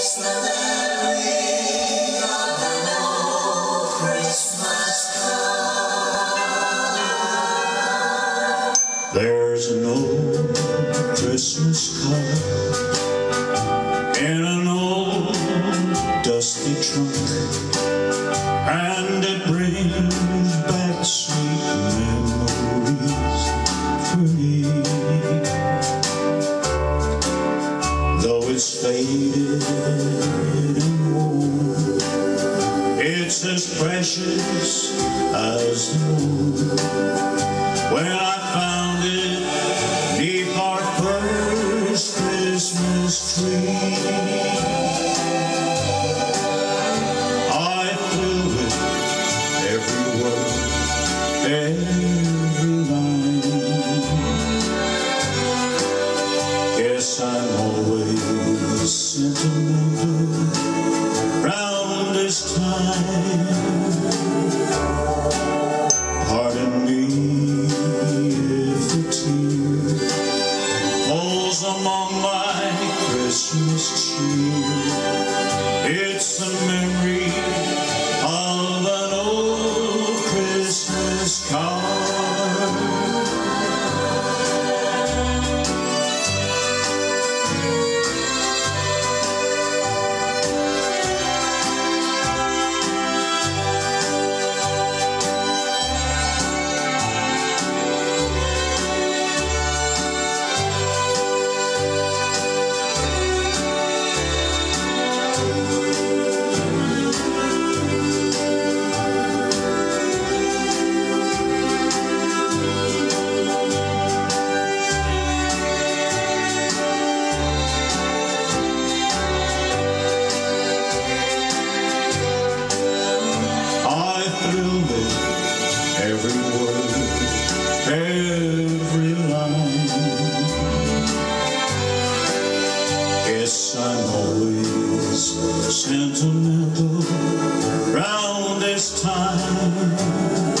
the memory of an old Christmas card. There's an old Christmas card in an old dusty trunk, and it brings back sweet memories for me. Though it's faded and worn, it's as precious as the moon. When I found it neath our first Christmas tree, I flew with every word, every line. Guess I'm always sentimental round this time. Pardon me if a tear falls among my Christmas cheer. It's a memory of an old Christmas card. Every word, every line. Yes, I'm always sentimental round this time.